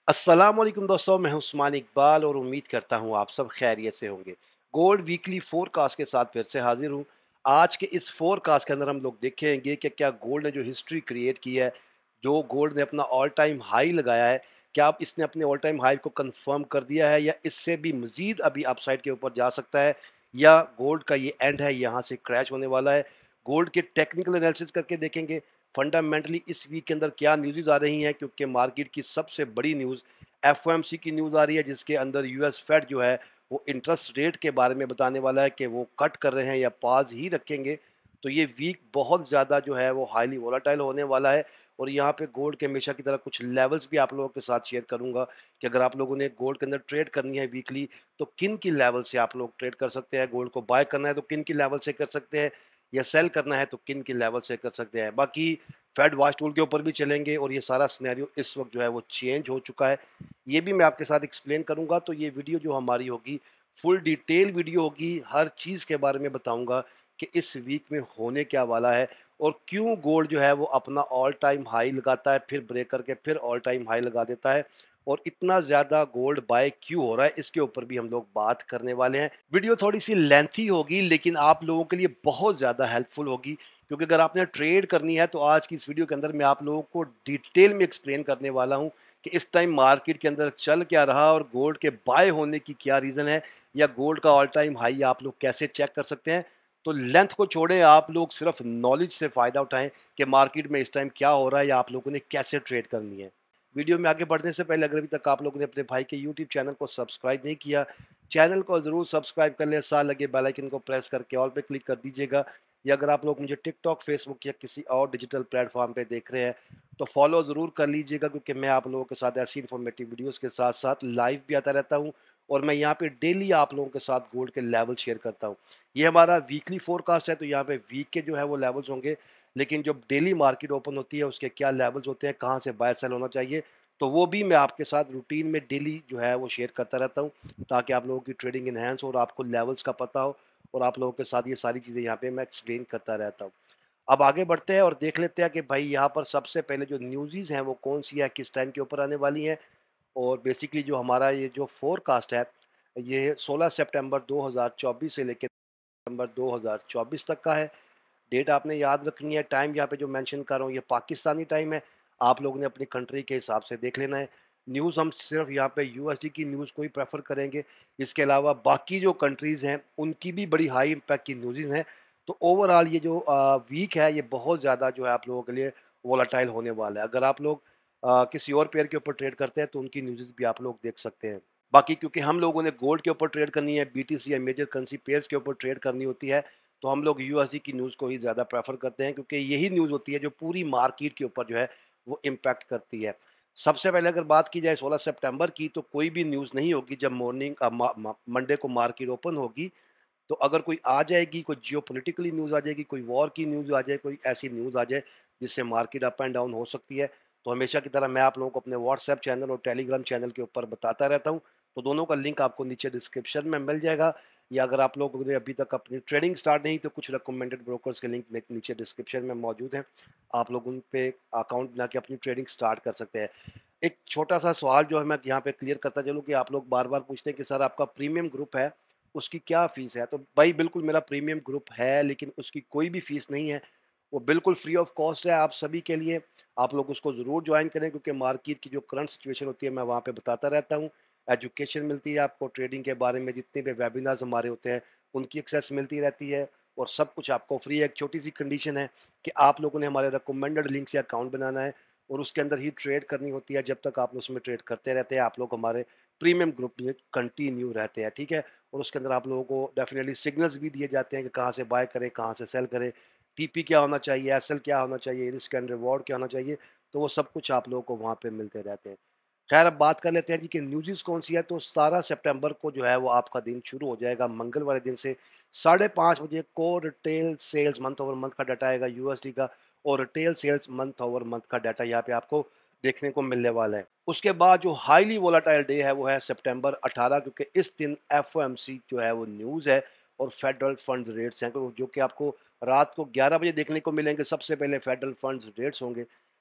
अस्सलामुअलैकुम दोस्तों, मैं हूं उस्मान इकबाल और उम्मीद करता हूं आप सब खैरियत से होंगे। गोल्ड वीकली फोरकास्ट के साथ फिर से हाजिर हूं। आज के इस फोरकास्ट के अंदर हम लोग देखेंगे कि क्या गोल्ड ने जो हिस्ट्री क्रिएट की है, जो गोल्ड ने अपना ऑल टाइम हाई लगाया है, क्या अब इसने अपने ऑल टाइम हाई को कंफर्म कर दिया है या इससे भी मजीद अभी अपसाइड के ऊपर जा सकता है, या गोल्ड का ये एंड है, यहाँ से क्रैश होने वाला है। गोल्ड के टेक्निकल एनालिसिस करके देखेंगे फंडामेंटली इस वीक के अंदर क्या न्यूज़ आ रही हैं, क्योंकि मार्केट की सबसे बड़ी न्यूज़ एफओएमसी की न्यूज़ आ रही है, जिसके अंदर यूएस फेड जो है वो इंटरेस्ट रेट के बारे में बताने वाला है कि वो कट कर रहे हैं या पाज ही रखेंगे। तो ये वीक बहुत ज़्यादा जो है वो हाईली वोलाटाइल होने वाला है। और यहाँ पे गोल्ड के हमेशा की तरह कुछ लेवल्स भी आप लोगों के साथ शेयर करूंगा कि अगर आप लोगों ने गोल्ड के अंदर ट्रेड करनी है वीकली, तो किन की लेवल से आप लोग ट्रेड कर सकते हैं। गोल्ड को बाय करना है तो किन की लेवल से कर सकते हैं, या सेल करना है तो किन की लेवल से कर सकते हैं। बाकी फेड वॉच टूल के ऊपर भी चलेंगे और ये सारा सिनेरियो इस वक्त जो है वो चेंज हो चुका है, ये भी मैं आपके साथ एक्सप्लेन करूंगा। तो ये वीडियो जो हमारी होगी फुल डिटेल वीडियो होगी, हर चीज़ के बारे में बताऊंगा कि इस वीक में होने क्या वाला है और क्यों गोल्ड जो है वो अपना ऑल टाइम हाई लगाता है, फिर ब्रेक करके फिर ऑल टाइम हाई लगा देता है, और इतना ज़्यादा गोल्ड बाय क्यों हो रहा है, इसके ऊपर भी हम लोग बात करने वाले हैं। वीडियो थोड़ी सी लेंथी होगी लेकिन आप लोगों के लिए बहुत ज़्यादा हेल्पफुल होगी, क्योंकि अगर आपने ट्रेड करनी है तो आज की इस वीडियो के अंदर मैं आप लोगों को डिटेल में एक्सप्लेन करने वाला हूं कि इस टाइम मार्केट के अंदर चल क्या रहा और गोल्ड के बाय होने की क्या रीज़न है, या गोल्ड का ऑल टाइम हाई आप लोग कैसे चेक कर सकते हैं। तो लेंथ को छोड़ें, आप लोग सिर्फ नॉलेज से फ़ायदा उठाएं कि मार्केट में इस टाइम क्या हो रहा है या आप लोगों ने कैसे ट्रेड करनी है। वीडियो में आगे बढ़ने से पहले अगर अभी तक आप लोगों ने अपने भाई के यूट्यूब चैनल को सब्सक्राइब नहीं किया, चैनल को ज़रूर सब्सक्राइब कर लें, साथ लगे बेल आइकन को प्रेस करके ऑल पे क्लिक कर दीजिएगा। या अगर आप लोग मुझे टिकटॉक, फेसबुक या किसी और डिजिटल प्लेटफॉर्म पे देख रहे हैं तो फॉलो ज़रूर कर लीजिएगा, क्योंकि मैं आप लोगों के साथ ऐसी इन्फॉर्मेटिव वीडियोस के साथ साथ लाइव भी आता रहता हूं और मैं यहाँ पे डेली आप लोगों के साथ गोल्ड के लेवल शेयर करता हूँ। ये हमारा वीकली फोरकास्ट है, तो यहाँ पे वीक के जो है वो लेवल्स होंगे, लेकिन जब डेली मार्केट ओपन होती है उसके क्या लेवल्स होते हैं, कहाँ से बाय सेल होना चाहिए, तो वो भी मैं आपके साथ रूटीन में डेली जो है वो शेयर करता रहता हूँ, ताकि आप लोगों की ट्रेडिंग इनहेंस हो और आपको लेवल्स का पता हो और आप लोगों के साथ ये सारी चीज़ें यहाँ पे मैं एक्सप्लेन करता रहता हूँ। अब आगे बढ़ते हैं और देख लेते हैं कि भाई यहाँ पर सबसे पहले जो न्यूज़ हैं वो कौन सी है, किस टाइम के ऊपर आने वाली हैं। और बेसिकली जो हमारा ये जो फोरकास्ट है, ये 16 सितंबर 2024 से लेकर सितंबर 2024 तक का है। डेट आपने याद रखनी है। टाइम यहाँ पे जो मेंशन कर रहा हूँ ये पाकिस्तानी टाइम है, आप लोगों ने अपनी कंट्री के हिसाब से देख लेना है। न्यूज़ हम सिर्फ यहाँ पे यूएसडी की न्यूज़ को ही प्रेफर करेंगे, इसके अलावा बाकी जो कंट्रीज़ हैं उनकी भी बड़ी हाई इम्पैक्ट की न्यूज़ हैं। तो ओवरऑल ये जो वीक है ये बहुत ज़्यादा जो है आप लोगों के लिए वोलाटाइल होने वाला है। अगर आप लोग किसी और पेयर के ऊपर ट्रेड करते हैं तो उनकी न्यूज़ भी आप लोग देख सकते हैं। बाकी क्योंकि हम लोगों ने गोल्ड के ऊपर ट्रेड करनी है, बीटीसी या मेजर करेंसी पेयर्स के ऊपर ट्रेड करनी होती है, तो हम लोग यूएसडी की न्यूज़ को ही ज़्यादा प्रेफर करते हैं, क्योंकि यही न्यूज़ होती है जो पूरी मार्केट के ऊपर जो है वो इम्पैक्ट करती है। सबसे पहले अगर बात की जाए 16 सितंबर की, तो कोई भी न्यूज़ नहीं होगी जब मॉर्निंग मंडे को मार्केट ओपन होगी। तो अगर कोई आ जाएगी, कोई जियोपॉलिटिकली न्यूज़ आ जाएगी, कोई वॉर की न्यूज़ आ जाए, कोई ऐसी न्यूज़ आ जाए जिससे मार्केट अप एंड डाउन हो सकती है, तो हमेशा की तरह मैं आप लोगों को अपने व्हाट्सएप चैनल और टेलीग्राम चैनल के ऊपर बताता रहता हूँ। तो दोनों का लिंक आपको नीचे डिस्क्रिप्शन में मिल जाएगा, या अगर आप लोगों ने अभी तक अपनी ट्रेडिंग स्टार्ट नहीं, तो कुछ रिकमेंडेड ब्रोकर्स के लिंक नीचे डिस्क्रिप्शन में मौजूद हैं। आप लोग उन पे अकाउंट बना के अपनी ट्रेडिंग स्टार्ट कर सकते हैं। एक छोटा सा सवाल जो है मैं यहाँ पे क्लियर करता चलूँ कि आप लोग बार बार पूछते हैं कि सर आपका प्रीमियम ग्रुप है, उसकी क्या फ़ीस है? तो भाई बिल्कुल मेरा प्रीमियम ग्रुप है, लेकिन उसकी कोई भी फ़ीस नहीं है। वो बिल्कुल फ्री ऑफ कॉस्ट है आप सभी के लिए। आप लोग उसको ज़रूर जॉइन करें, क्योंकि मार्केट की जो करंट सिचुएशन होती है मैं वहाँ पे बताता रहता हूँ। एजुकेशन मिलती है आपको ट्रेडिंग के बारे में, जितने भी वेबिनार्स हमारे होते हैं उनकी एक्सेस मिलती रहती है, और सब कुछ आपको फ्री है। एक छोटी-सी कंडीशन है कि आप लोगों ने हमारे रिकमेंडेड लिंक से अकाउंट बनाना है और उसके अंदर ही ट्रेड करनी होती है। जब तक आप उसमें ट्रेड करते रहते हैं, आप लोग हमारे प्रीमियम ग्रुप में कंटिन्यू रहते हैं, ठीक है? और उसके अंदर आप लोगों को डेफिनेटली सिग्नल्स भी दिए जाते हैं कि कहाँ से बाय करें, कहाँ से सेल करें, टीपी क्या होना चाहिए, एसएल क्या होना चाहिए, रिस्क एंड रिवॉर्ड क्या होना चाहिए, तो वो सब कुछ आप लोगों को वहाँ पे मिलते रहते हैं। खैर अब बात कर लेते हैं जी कि न्यूज़ कौन सी है। तो 17 सितंबर को जो है वो आपका दिन शुरू हो जाएगा, मंगल वाले दिन से 5:30 बजे को retail sales month over month का डाटा आएगा यूएसडी का, और retail sales month over month का डाटा यहाँ पे आपको देखने को मिलने वाला है। उसके बाद जो हाईली वोलाटाइल डे है वो है सितंबर 18, क्योंकि इस दिन एफओएमसी जो है वो न्यूज़ है और फेडरल फंड रेट्स हैं, जो कि आपको रात को 11 बजे देखने को मिलेंगे। सबसे पहले फेडरल फंड्स रेट्स होंगे,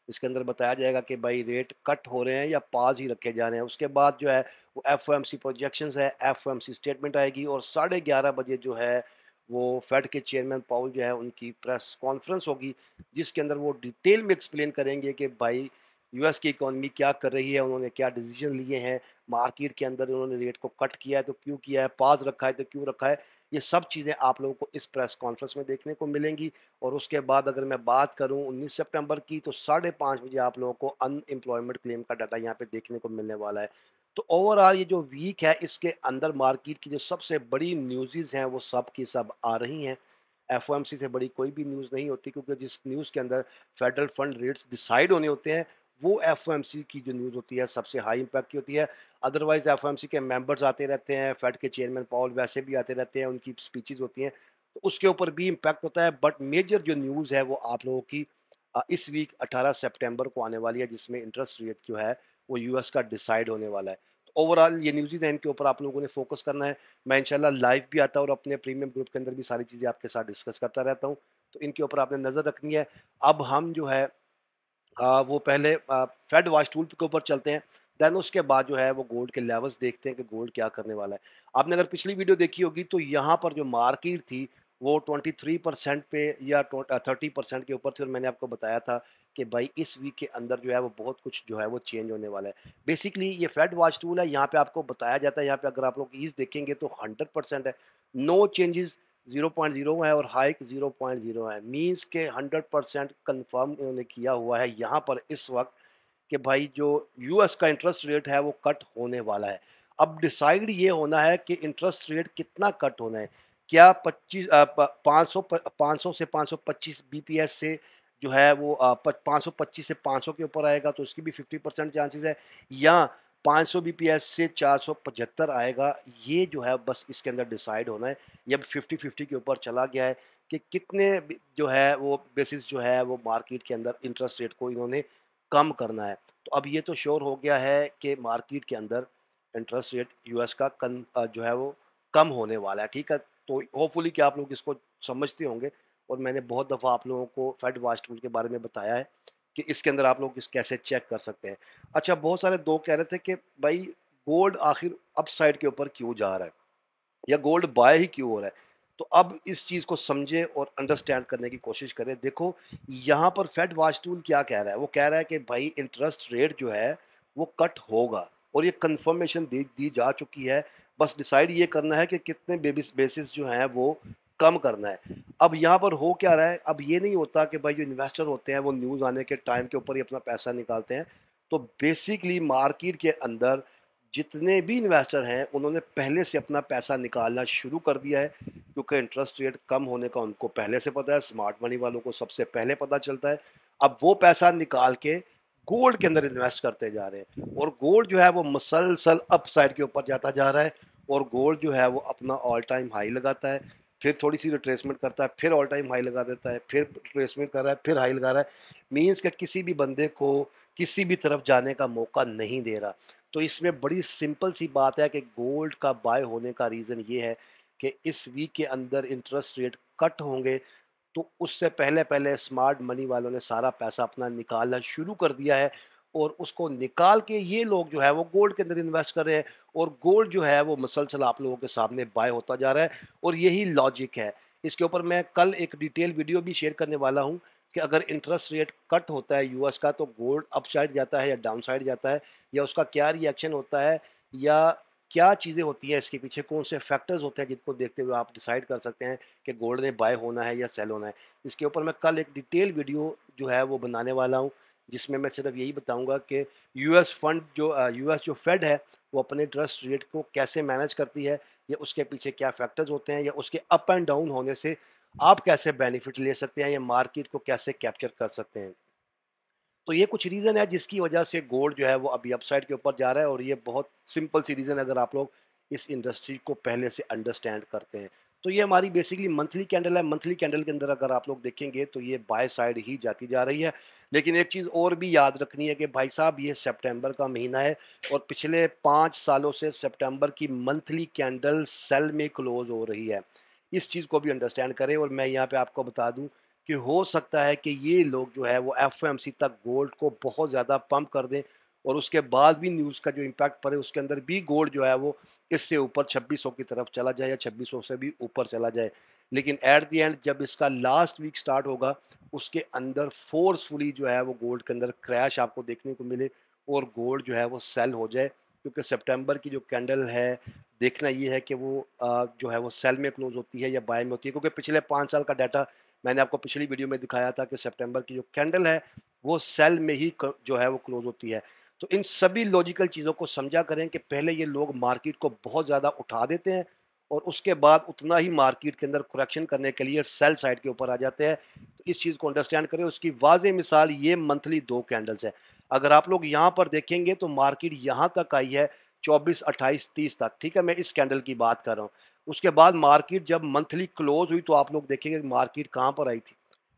इसके अंदर बताया जाएगा कि भाई रेट कट हो रहे हैं या पास ही रखे जा रहे हैं। उसके बाद जो है वो एफओएमसी प्रोजेक्शंस है, एफओएमसी स्टेटमेंट आएगी और 11:30 बजे जो है वो फेड के चेयरमैन पाउल जो है उनकी प्रेस कॉन्फ्रेंस होगी, जिसके अंदर वो डिटेल में एक्सप्लेन करेंगे कि भाई यूएस की इकोनॉमी क्या कर रही है, उन्होंने क्या डिसीजन लिए हैं, मार्केट के अंदर उन्होंने रेट को कट किया है तो क्यों किया है, पास रखा है तो क्यों रखा है। ये सब चीज़ें आप लोगों को इस प्रेस कॉन्फ्रेंस में देखने को मिलेंगी। और उसके बाद अगर मैं बात करूं 19 सितंबर की, तो 5:30 बजे आप लोगों को अनएम्प्लॉयमेंट क्लेम का डाटा यहाँ पे देखने को मिलने वाला है। तो ओवरऑल ये जो वीक है इसके अंदर मार्केट की जो सबसे बड़ी न्यूज़ेज़ हैं वो सब की सब आ रही हैं। एफओएमसी से बड़ी कोई भी न्यूज़ नहीं होती, क्योंकि जिस न्यूज़ के अंदर फेडरल फंड रेट्स डिसाइड होने होते हैं वो एफओएमसी की जो न्यूज़ होती है सबसे हाई इम्पैक्ट की होती है। अदरवाइज एफओएमसी के मेंबर्स आते रहते हैं, फेड के चेयरमैन पाउल वैसे भी आते रहते हैं, उनकी स्पीचेस होती हैं, तो उसके ऊपर भी इम्पैक्ट होता है। बट मेजर जो न्यूज़ है वो आप लोगों की इस वीक 18 सितंबर को आने वाली है, जिसमें इंटरेस्ट रेट जो है वो यूएस का डिसाइड होने वाला है। तो ओवरऑल ये न्यूज़ है, इनके ऊपर आप लोगों ने फोकस करना है। मैं इंशाल्लाह लाइव भी आता हूँ और अपने प्रीमियम ग्रुप के अंदर भी सारी चीज़ें आपके साथ डिस्कस करता रहता हूँ, तो इनके ऊपर आपने नज़र रखनी है। अब हम जो है वो पहले फेड वॉच टूल के ऊपर चलते हैं, देन उसके बाद जो है वो गोल्ड के लेवल्स देखते हैं कि गोल्ड क्या करने वाला है। आपने अगर पिछली वीडियो देखी होगी तो यहाँ पर जो मार्केट थी वो 23% पे या 30% के ऊपर थी, और मैंने आपको बताया था कि भाई इस वीक के अंदर जो है वो बहुत कुछ जो है वो चेंज होने वाला है। बेसिकली ये फेड वॉच टूल है, यहाँ पे आपको बताया जाता है, यहाँ पे अगर आप लोग ईज देखेंगे तो 100% है, नो चेंजेस 0.0 है और हाइक 0.0 है, मीन्स के 100% कंफर्म इन्होंने किया हुआ है यहाँ पर इस वक्त कि भाई जो यूएस का इंटरेस्ट रेट है वो कट होने वाला है। अब डिसाइड ये होना है कि इंटरेस्ट रेट कितना कट होना है। क्या 500 से 525 बीपीएस से जो है वो 525 से 500 के ऊपर आएगा तो उसकी भी 50% चांसेस है, या 500 बीपीएस से 475 आएगा। ये जो है बस इसके अंदर डिसाइड होना है। ये अब 50-50 के ऊपर चला गया है कि कितने जो है वो बेसिस जो है वो मार्केट के अंदर इंटरेस्ट रेट को इन्होंने कम करना है। तो अब ये तो श्योर हो गया है कि मार्केट के अंदर इंटरेस्ट रेट यूएस का जो है वो कम होने वाला है, ठीक है? तो होपफुली कि आप लोग इसको समझते होंगे, और मैंने बहुत दफ़ा आप लोगों को फेड वॉच टूल के बारे में बताया है कि इसके अंदर आप लोग इस कैसे चेक कर सकते हैं। अच्छा, बहुत सारे दोस्त कह रहे थे कि भाई गोल्ड आखिर अपसाइड के ऊपर क्यों जा रहा है या गोल्ड बाय ही क्यों हो रहा है? तो अब इस चीज़ को समझें और अंडरस्टैंड करने की कोशिश करें। देखो, यहाँ पर फेड वॉच टूल क्या कह रहा है? वो कह रहा है कि भाई इंटरेस्ट रेट जो है वो कट होगा, और ये कन्फर्मेशन दे दी जा चुकी है। बस डिसाइड ये करना है कि कितने बेसिस जो हैं वो कम करना है। अब यहाँ पर हो क्या रहा है? अब ये नहीं होता कि भाई जो इन्वेस्टर होते हैं वो न्यूज़ आने के टाइम के ऊपर ही अपना पैसा निकालते हैं। तो बेसिकली मार्केट के अंदर जितने भी इन्वेस्टर हैं उन्होंने पहले से अपना पैसा निकालना शुरू कर दिया है, क्योंकि इंटरेस्ट रेट कम होने का उनको पहले से पता है, स्मार्ट मनी वालों को सबसे पहले पता चलता है। अब वो पैसा निकाल के गोल्ड के अंदर इन्वेस्ट करते जा रहे हैं, और गोल्ड जो है वो मसलसल अपसाइड के ऊपर जाता जा रहा है, और गोल्ड जो है वो अपना ऑल टाइम हाई लगाता है, फिर थोड़ी सी रिट्रेसमेंट करता है, फिर ऑल टाइम हाई लगा देता है, फिर रिट्रेसमेंट कर रहा है, फिर हाई लगा रहा है। मीन्स कि किसी भी बंदे को किसी भी तरफ जाने का मौका नहीं दे रहा। तो इसमें बड़ी सिंपल सी बात है कि गोल्ड का बाय होने का रीज़न ये है कि इस वीक के अंदर इंटरेस्ट रेट कट होंगे, तो उससे पहले पहले स्मार्ट मनी वालों ने सारा पैसा अपना निकालना शुरू कर दिया है, और उसको निकाल के ये लोग जो है वो गोल्ड के अंदर इन्वेस्ट कर रहे हैं, और गोल्ड जो है वो मसलसल आप लोगों के सामने बाय होता जा रहा है, और यही लॉजिक है। इसके ऊपर मैं कल एक डिटेल वीडियो भी शेयर करने वाला हूँ कि अगर इंटरेस्ट रेट कट होता है यूएस का तो गोल्ड अप साइड जाता है या डाउन साइड जाता है, या उसका क्या रिएक्शन होता है, या क्या चीज़ें होती हैं इसके पीछे, कौन से फैक्टर्स होते हैं जिनको देखते हुए आप डिसाइड कर सकते हैं कि गोल्ड ने बाय होना है या सेल होना है। इसके ऊपर मैं कल एक डिटेल वीडियो जो है वो बनाने वाला हूँ, जिसमें मैं सिर्फ यही बताऊंगा कि यूएस जो फेड है वो अपने इंटरेस्ट रेट को कैसे मैनेज करती है, या उसके पीछे क्या फैक्टर्स होते हैं, या उसके अप एंड डाउन होने से आप कैसे बेनिफिट ले सकते हैं, या मार्केट को कैसे कैप्चर कर सकते हैं। तो ये कुछ रीज़न है जिसकी वजह से गोल्ड जो है वो अभी अपसाइड के ऊपर जा रहा है, और ये बहुत सिंपल सी रीज़न है अगर आप लोग इस इंडस्ट्री को पहले से अंडरस्टैंड करते हैं। तो ये हमारी बेसिकली मंथली कैंडल है। मंथली कैंडल के अंदर अगर आप लोग देखेंगे तो ये बाय साइड ही जाती जा रही है। लेकिन एक चीज़ और भी याद रखनी है कि भाई साहब ये सितंबर का महीना है, और पिछले 5 सालों से सितंबर की मंथली कैंडल सेल में क्लोज़ हो रही है। इस चीज़ को भी अंडरस्टैंड करें, और मैं यहाँ पे आपको बता दूँ कि हो सकता है कि ये लोग जो है वो एफओएमसी तक गोल्ड को बहुत ज़्यादा पंप कर दें और उसके बाद भी न्यूज़ का जो इम्पैक्ट पड़े उसके अंदर भी गोल्ड जो है वो इससे ऊपर 2600 की तरफ चला जाए या 2600 से भी ऊपर चला जाए। लेकिन एट द एंड जब इसका लास्ट वीक स्टार्ट होगा उसके अंदर फोर्सफुली जो है वो गोल्ड के अंदर क्रैश आपको देखने को मिले और गोल्ड जो है वो सेल हो जाए, क्योंकि सितंबर की जो कैंडल है देखना ये है कि वो जो है वो सेल में क्लोज होती है या बाय में होती है, क्योंकि पिछले 5 साल का डाटा मैंने आपको पिछली वीडियो में दिखाया था कि सितंबर की जो कैंडल है वो सेल में ही जो है वो क्लोज होती है। तो इन सभी लॉजिकल चीज़ों को समझा करें कि पहले ये लोग मार्केट को बहुत ज़्यादा उठा देते हैं और उसके बाद उतना ही मार्केट के अंदर करेक्शन करने के लिए सेल साइड के ऊपर आ जाते हैं। तो इस चीज़ को अंडरस्टैंड करें। उसकी वाज़ेह मिसाल ये मंथली 2 कैंडल्स है। अगर आप लोग यहाँ पर देखेंगे तो मार्केट यहाँ तक आई है 24, 28, 30 तक, ठीक है? मैं इस कैंडल की बात कर रहा हूँ। उसके बाद मार्केट जब मंथली क्लोज हुई तो आप लोग देखेंगे मार्केट कहाँ पर आई थी,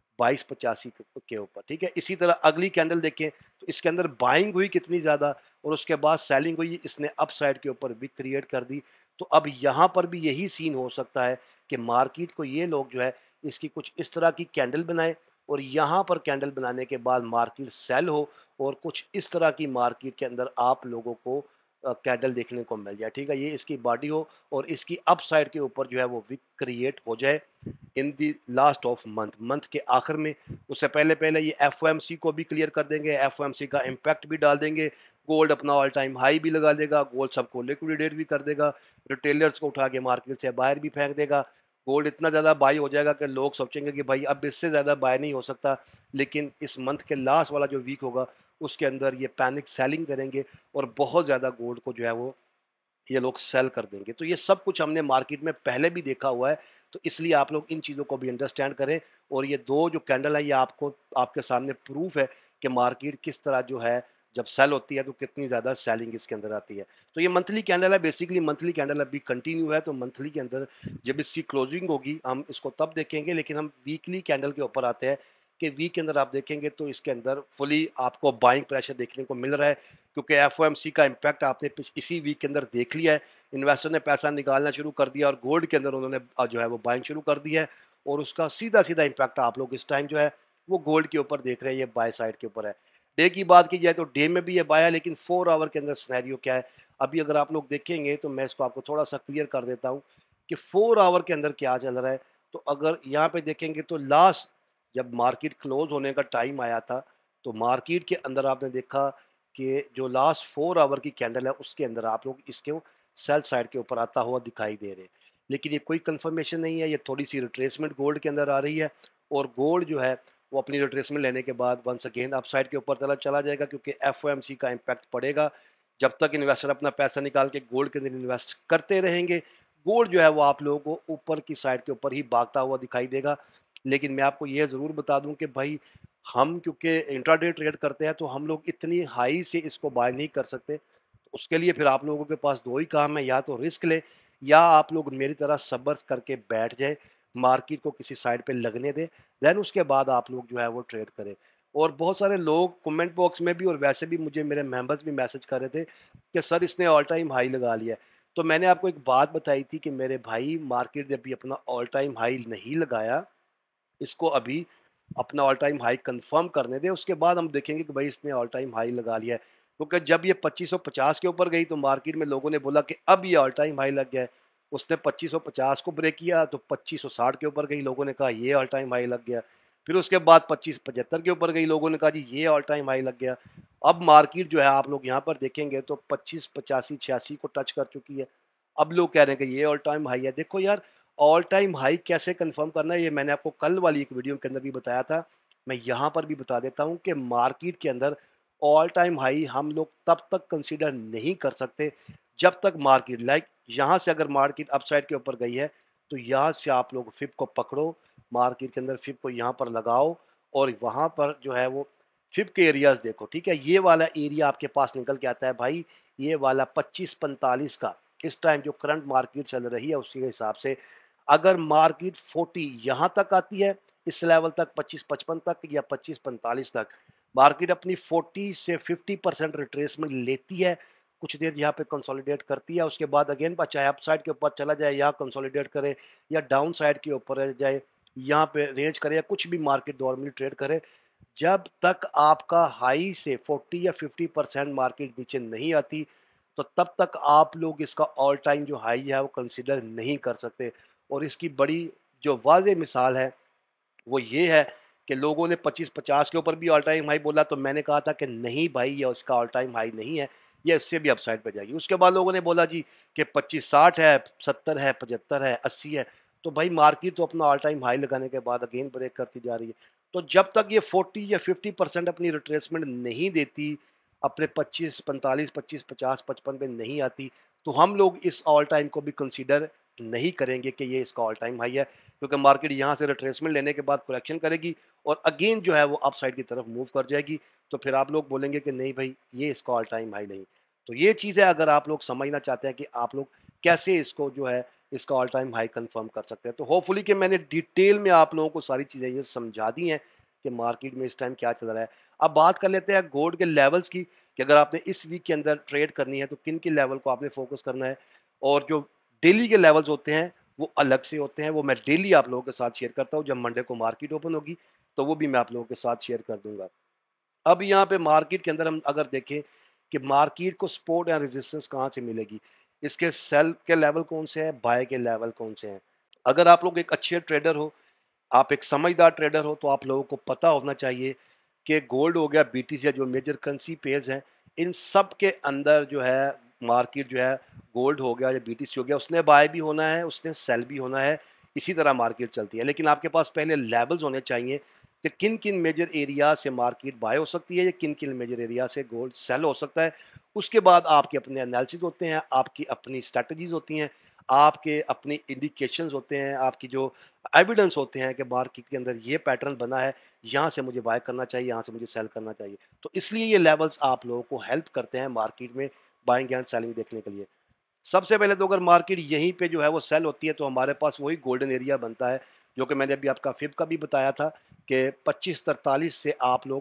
2285 के ऊपर, ठीक है? इसी तरह अगली कैंडल देखें तो इसके अंदर बाइंग हुई कितनी ज़्यादा और उसके बाद सेलिंग हुई, इसने अपसाइड के ऊपर विक क्रिएट कर दी। तो अब यहाँ पर भी यही सीन हो सकता है कि मार्केट को ये लोग जो है इसकी कुछ इस तरह की कैंडल बनाए और यहाँ पर कैंडल बनाने के बाद मार्केट सेल हो और कुछ इस तरह की मार्केट के अंदर आप लोगों को कैंडल देखने को मिल जाए, ठीक है? ये इसकी बॉडी हो और इसकी अपसाइड के ऊपर जो है वो विक क्रिएट हो जाए in the last of month के आखिर में। उससे पहले पहले ये एफओएमसी को भी क्लियर कर देंगे, एफओएमसी का इम्पैक्ट भी डाल देंगे, गोल्ड अपना ऑल टाइम हाई भी लगा देगा, गोल्ड सबको लिक्विडेट भी कर देगा, रिटेलर्स को उठा के मार्केट से बाहर भी फेंक देगा। गोल्ड इतना ज़्यादा बाई हो जाएगा कि लोग सोचेंगे कि भाई अब इससे ज़्यादा बाय नहीं हो सकता। लेकिन इस मंथ के लास्ट वाला जो वीक होगा उसके अंदर ये पैनिक सेलिंग करेंगे और बहुत ज़्यादा गोल्ड को जो है वो ये लोग सेल कर देंगे। तो ये सब कुछ हमने मार्केट में पहले भी देखा हुआ है, तो इसलिए आप लोग इन चीज़ों को भी अंडरस्टैंड करें। और ये 2 जो कैंडल है ये आपको आपके सामने प्रूफ है कि मार्केट किस तरह जो है जब सेल होती है तो कितनी ज़्यादा सेलिंग इसके अंदर आती है। तो ये मंथली कैंडल है, बेसिकली मंथली कैंडल अभी कंटिन्यू है, तो मंथली के अंदर जब इसकी क्लोजिंग होगी हम इसको तब देखेंगे। लेकिन हम वीकली कैंडल के ऊपर आते हैं कि वीक के अंदर आप देखेंगे तो इसके अंदर फुली आपको बाइंग प्रेशर देखने को मिल रहा है, क्योंकि एफओएमसी का इम्पैक्ट आपने इसी वीक के अंदर देख लिया है। इन्वेस्टर ने पैसा निकालना शुरू कर दिया और गोल्ड के अंदर उन्होंने जो है वो बाइंग शुरू कर दी है और उसका सीधा सीधा इम्पैक्ट आप लोग इस टाइम जो है वो गोल्ड के ऊपर देख रहे हैं, ये बाय साइड के ऊपर है। डे की बात की जाए तो डे में भी ये बाय है, लेकिन 4 आवर के अंदर सिनेरियो क्या है अभी अगर आप लोग देखेंगे तो मैं इसको आपको थोड़ा सा क्लियर कर देता हूँ कि 4 आवर के अंदर क्या चल रहा है। तो अगर यहाँ पे देखेंगे तो लास्ट जब मार्केट क्लोज होने का टाइम आया था तो मार्केट के अंदर आपने देखा कि जो लास्ट 4 आवर की कैंडल है उसके अंदर आप लोग इसके सेल साइड के ऊपर आता हुआ दिखाई दे रहे हैं। लेकिन ये कोई कंफर्मेशन नहीं है, ये थोड़ी सी रिट्रेसमेंट गोल्ड के अंदर आ रही है और गोल्ड जो है वो अपनी रिट्रेसमेंट लेने के बाद वंस अगेन अपसाइड के ऊपर चला चला जाएगा, क्योंकि एफओएमसी का इम्पैक्ट पड़ेगा। जब तक इन्वेस्टर अपना पैसा निकाल के गोल्ड के अंदर इन्वेस्ट करते रहेंगे, गोल्ड जो है वो आप लोगों को ऊपर की साइड के ऊपर ही भागता हुआ दिखाई देगा। लेकिन मैं आपको ये ज़रूर बता दूं कि भाई हम क्योंकि इंट्राडे ट्रेड करते हैं तो हम लोग इतनी हाई से इसको बाय नहीं कर सकते। तो उसके लिए फिर आप लोगों के पास 2 ही काम है, या तो रिस्क लें या आप लोग मेरी तरह सब्र करके बैठ जाएँ, मार्केट को किसी साइड पे लगने दें, देन उसके बाद आप लोग जो है वो ट्रेड करें। और बहुत सारे लोग कमेंट बॉक्स में भी और वैसे भी मुझे मेरे मेंबर्स भी मैसेज कर रहे थे कि सर इसने ऑल टाइम हाई लगा लिया है। तो मैंने आपको एक बात बताई थी कि मेरे भाई मार्केट ने अभी अपना ऑल टाइम हाई नहीं लगाया, इसको अभी अपना ऑल टाइम हाई कंफर्म करने दें, उसके बाद हम देखेंगे कि भाई इसने ऑल टाइम हाई लगा लिया है। क्योंकि जब ये 2550 के ऊपर गई तो मार्केट में लोगों ने बोला कि अब ये ऑल टाइम हाई लग गया है। उसने 2550 को ब्रेक किया तो 2560 के ऊपर गई, लोगों ने कहा ये ऑल टाइम हाई लग गया। फिर उसके बाद 2575 के ऊपर गई, लोगों ने कहा जी ये ऑल टाइम हाई लग गया। अब मार्केट जो है आप लोग यहाँ पर देखेंगे तो 2585 को टच कर चुकी है। अब लोग कह रहे हैं कि ये ऑल टाइम हाई है। देखो यार, ऑल टाइम हाई कैसे कंफर्म करना है ये मैंने आपको कल वाली एक वीडियो के अंदर भी बताया था। मैं यहाँ पर भी बता देता हूँ कि मार्केट के अंदर ऑल टाइम हाई हम लोग तब तक कंसीडर नहीं कर सकते जब तक मार्केट यहाँ से अगर मार्केट अपसाइड के ऊपर गई है तो यहाँ से आप लोग फिप को पकड़ो, मार्केट के अंदर फिप को यहाँ पर लगाओ और वहाँ पर जो है वो फिप के एरियाज देखो, ठीक है? ये वाला एरिया आपके पास निकल के आता है भाई, ये वाला 2545 का इस टाइम जो करंट मार्केट चल रही है उसके हिसाब से अगर मार्केट 40 यहाँ तक आती है, इस लेवल तक 2555 तक या 2545 तक मार्केट अपनी 40 से 50% रिट्रेसमेंट लेती है, कुछ देर यहाँ पे कंसोलिडेट करती है, उसके बाद अगेन चाहे अप साइड के ऊपर चला जाए या कंसोलिडेट करे या डाउन साइड के ऊपर जाए यहाँ पे रेंज करे या कुछ भी मार्केट नॉर्मली ट्रेड करे, जब तक आपका हाई से 40 या 50% मार्केट नीचे नहीं आती, तो तब तक आप लोग इसका ऑल टाइम जो हाई है वो कंसीडर नहीं कर सकते। और इसकी बड़ी जो वाज़ेह मिसाल है वो ये है कि लोगों ने 25-50 के ऊपर भी ऑल टाइम हाई बोला, तो मैंने कहा था कि नहीं भाई, ये उसका ऑल टाइम हाई नहीं है, ये इससे भी अपसाइड पे जाएगी। उसके बाद लोगों ने बोला जी कि 25-60 है, 70 है, 75 है, 80 है, तो भाई मार्केट तो अपना ऑल टाइम हाई लगाने के बाद अगेन ब्रेक करती जा रही है। तो जब तक ये 40 या 50% अपनी रिट्रेसमेंट नहीं देती, अपने 25, 45, 25, 50, 55 पे नहीं आती, तो हम लोग इस ऑल टाइम को भी कंसीडर नहीं करेंगे कि ये इसका ऑल टाइम हाई है, क्योंकि मार्केट यहाँ से रिट्रेसमेंट लेने के बाद करेक्शन करेगी और अगेन जो है वो अपसाइड की तरफ मूव कर जाएगी। तो फिर आप लोग बोलेंगे कि नहीं भाई, ये इसका ऑल टाइम हाई नहीं। तो ये चीज़ है, अगर आप लोग समझना चाहते हैं कि आप लोग कैसे इसको जो है इसका ऑल टाइम हाई कंफर्म कर सकते हैं, तो होपफुली कि मैंने डिटेल में आप लोगों को सारी चीज़ें ये समझा दी हैं कि मार्केट में इस टाइम क्या चल रहा है। अब बात कर लेते हैं गोल्ड के लेवल्स की, कि अगर आपने इस वीक के अंदर ट्रेड करनी है तो किन के लेवल को आपने फोकस करना है। और जो डेली के लेवल्स होते हैं वो अलग से होते हैं, वो मैं डेली आप लोगों के साथ शेयर करता हूँ। जब मंडे को मार्केट ओपन होगी तो वो भी मैं आप लोगों के साथ शेयर कर दूंगा। अब यहाँ पे मार्केट के अंदर हम अगर देखें कि मार्केट को सपोर्ट या रेजिस्टेंस कहाँ से मिलेगी, इसके सेल के लेवल कौन से हैं, बाय के लेवल कौन से हैं। अगर आप लोग एक अच्छे ट्रेडर हो, आप एक समझदार ट्रेडर हो, तो आप लोगों को पता होना चाहिए कि गोल्ड हो गया, बीटीसी या जो मेजर करेंसी पेयर्स हैं, इन सब के अंदर जो है मार्केट जो है, गोल्ड हो गया या बीटीसी हो गया, उसने बाय भी होना है, उसने सेल भी होना है। इसी तरह मार्केट चलती है, लेकिन आपके पास पहले लेवल्स होने चाहिए कि किन किन मेजर एरिया से मार्केट बाय हो सकती है या किन किन मेजर एरिया से गोल्ड सेल हो सकता है। उसके बाद आपके अपने एनालिसिस होते हैं, आपकी अपनी स्ट्रैटेजीज होती हैं, आपके अपने इंडिकेशंस होते हैं, आपकी जो एविडेंस होते हैं कि मार्केट के अंदर ये पैटर्न बना है, यहाँ से मुझे बाय करना चाहिए, यहाँ से मुझे सेल करना चाहिए। तो इसलिए ये लेवल्स आप लोगों को हेल्प करते हैं मार्केट में बाइंग एंड सेलिंग देखने के लिए। सबसे पहले तो अगर मार्केट यहीं पे जो है वो सेल होती है, तो हमारे पास वही गोल्डन एरिया बनता है, जो कि मैंने अभी आपका फिब का भी बताया था कि 25-43 से आप लोग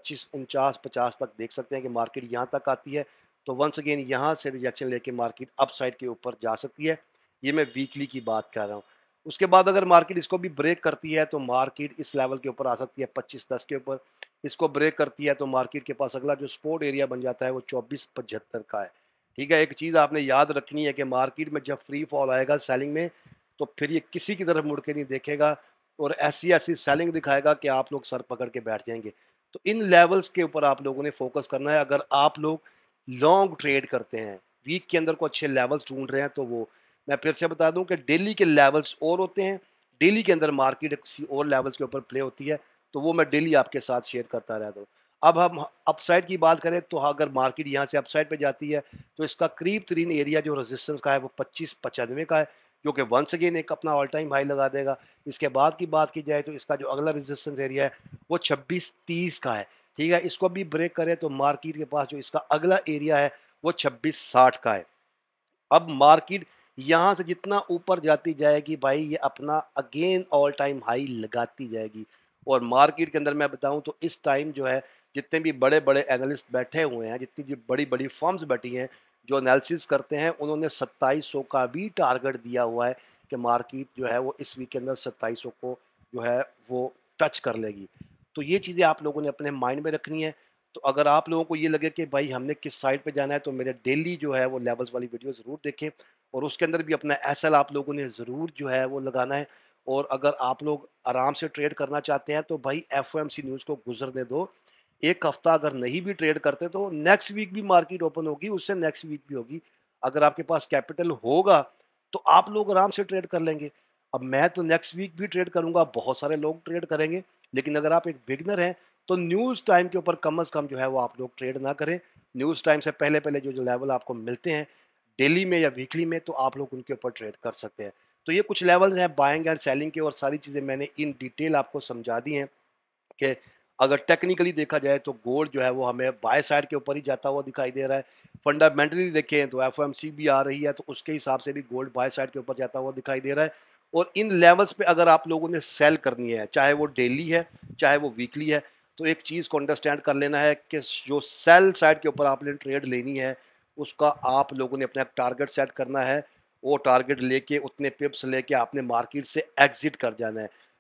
25-49-50 तक देख सकते हैं कि मार्केट यहाँ तक आती है। तो वंस अगेन यहाँ से रिजेक्शन लेके मार्केट अप साइड के ऊपर जा सकती है। ये मैं वीकली की बात कर रहा हूँ। उसके बाद अगर मार्केट इसको भी ब्रेक करती है तो मार्केट इस लेवल के ऊपर आ सकती है 25-10 के ऊपर। इसको ब्रेक करती है तो मार्केट के पास अगला जो सपोर्ट एरिया बन जाता है वो 24-75 का है। ठीक है, एक चीज़ आपने याद रखनी है कि मार्केट में जब फ्री फॉल आएगा सेलिंग में, तो फिर ये किसी की तरफ मुड़ के नहीं देखेगा और ऐसी-ऐसी सेलिंग दिखाएगा कि आप लोग सर पकड़ के बैठ जाएँगे। तो इन लेवल्स के ऊपर आप लोगों ने फोकस करना है। अगर आप लोग लॉन्ग ट्रेड करते हैं, वीक के अंदर को अच्छे लेवल्स ढूँढ रहे हैं, तो वो मैं फिर से बता दूँ कि डेली के लेवल्स और होते हैं, डेली के अंदर मार्केट किसी और लेवल्स के ऊपर प्ले होती है, तो वो मैं डेली आपके साथ शेयर करता रहता हूँ। अब हम अपसाइड की बात करें, तो अगर मार्केट यहाँ से अपसाइड पे जाती है, तो इसका करीब तरीन एरिया जो रेजिस्टेंस का है वो 25-95 का है, जो कि वंस अगेन एक अपना ऑल टाइम हाई लगा देगा। इसके बाद की बात की जाए तो इसका जो अगला रेजिस्टेंस एरिया है वो 26-30 का है। ठीक है, इसको भी ब्रेक करे तो मार्केट के पास जो इसका अगला एरिया है वो 26-60 का है। अब मार्केट यहाँ से जितना ऊपर जाती जाएगी भाई, ये अपना अगेन ऑल टाइम हाई लगाती जाएगी। और मार्केट के अंदर मैं बताऊं तो इस टाइम जो है, जितने भी बड़े बड़े एनालिस्ट बैठे हुए हैं, जितनी भी बड़ी बड़ी फर्म्स बैठी हैं जो एनालिसिस करते हैं, उन्होंने 2700 का भी टारगेट दिया हुआ है कि मार्केट जो है वो इस वीक के अंदर 2700 को जो है वो टच कर लेगी। तो ये चीज़ें आप लोगों ने अपने माइंड में रखनी है। तो अगर आप लोगों को ये लगे कि भाई हमने किस साइड पे जाना है, तो मेरे डेली जो है वो लेवल्स वाली वीडियो ज़रूर देखें और उसके अंदर भी अपना एसएल आप लोगों ने ज़रूर जो है वो लगाना है। और अगर आप लोग आराम से ट्रेड करना चाहते हैं तो भाई एफओएमसी न्यूज़ को गुजरने दो। एक हफ्ता अगर नहीं भी ट्रेड करते तो नेक्स्ट वीक भी मार्केट ओपन होगी, उससे नेक्स्ट वीक भी होगी। अगर आपके पास कैपिटल होगा तो आप लोग आराम से ट्रेड कर लेंगे। अब मैं तो नेक्स्ट वीक भी ट्रेड करूंगा, बहुत सारे लोग ट्रेड करेंगे, लेकिन अगर आप एक बिगनर हैं तो न्यूज़ टाइम के ऊपर कम से कम जो है वो आप लोग ट्रेड ना करें। न्यूज़ टाइम से पहले पहले जो जो लेवल आपको मिलते हैं डेली में या वीकली में, तो आप लोग उनके ऊपर ट्रेड कर सकते हैं। तो ये कुछ लेवल्स हैं बाइंग एंड सेलिंग के, और सारी चीज़ें मैंने इन डिटेल आपको समझा दी हैं कि अगर टेक्निकली देखा जाए तो गोल्ड जो है वो हमें बाय साइड के ऊपर ही जाता हुआ दिखाई दे रहा है। फंडामेंटली देखें तो एफओएमसी भी आ रही है, तो उसके हिसाब से भी गोल्ड बाय साइड के ऊपर जाता हुआ दिखाई दे रहा है। और इन लेवल्स पे अगर आप लोगों ने सेल करनी है, चाहे वो डेली है चाहे वो वीकली है, तो एक चीज़ को अंडरस्टैंड कर लेना है कि जो सेल साइड के ऊपर आपने ट्रेड लेनी है, उसका आप लोगों ने अपना टारगेट सेट करना है। वो टारगेट लेके उतने पिप्स लेके आपने मार्केट से एग्जिट कर जाना है।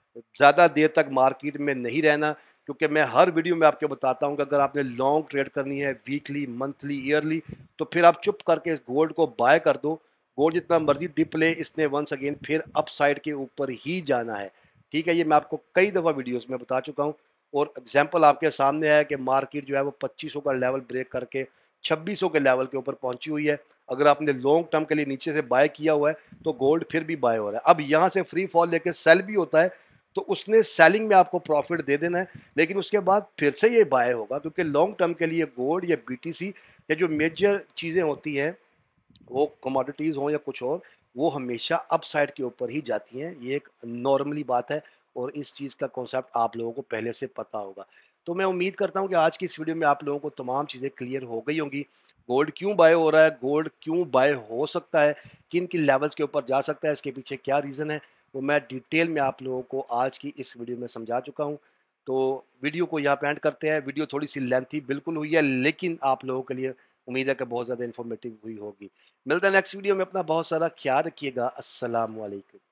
ज़्यादा देर तक मार्केट में नहीं रहना, क्योंकि मैं हर वीडियो में आपको बताता हूँ कि अगर आपने लॉन्ग ट्रेड करनी है वीकली, मंथली, ईयरली, तो फिर आप चुप करके इस गोल्ड को बाय कर दो। गोल्ड जितना मर्ज़ी डिप ले, इसने वंस अगेन फिर अपसाइड के ऊपर ही जाना है। ठीक है? ये मैं आपको कई दफ़ा वीडियोज़ में बता चुका हूँ और एग्ज़ाम्पल आपके सामने है कि मार्केट जो है वो 2500 का लेवल ब्रेक करके 2600 के लेवल के ऊपर पहुँची हुई है। अगर आपने लॉन्ग टर्म के लिए नीचे से बाय किया हुआ है, तो गोल्ड फिर भी बाय हो रहा है। अब यहाँ से फ्री फॉल लेके सेल भी होता है, तो उसने सेलिंग में आपको प्रॉफिट दे देना है, लेकिन उसके बाद फिर से ये बाय होगा, क्योंकि लॉन्ग टर्म के लिए गोल्ड या बीटीसी या जो मेजर चीज़ें होती हैं, वो कमोडिटीज़ हों या कुछ और, वो हमेशा अपसाइड के ऊपर ही जाती हैं। ये एक नॉर्मली बात है और इस चीज़ का कॉन्सेप्ट आप लोगों को पहले से पता होगा। तो मैं उम्मीद करता हूँ कि आज की इस वीडियो में आप लोगों को तमाम चीज़ें क्लियर हो गई होंगी। गोल्ड क्यों बाय हो रहा है, गोल्ड क्यों बाय हो सकता है, किन-किन लेवल्स के ऊपर जा सकता है, इसके पीछे क्या रीज़न है, वो मैं डिटेल में आप लोगों को आज की इस वीडियो में समझा चुका हूँ। तो वीडियो को यहाँ पे एंड करते हैं। वीडियो थोड़ी-सी लेंथी बिल्कुल हुई है, लेकिन आप लोगों के लिए उम्मीद है कि बहुत ज़्यादा इन्फॉर्मेटिव हुई होगी। मिलते हैं नेक्स्ट वीडियो में। अपना बहुत सारा ख्याल रखिएगा। अस्सलाम वालेकुम।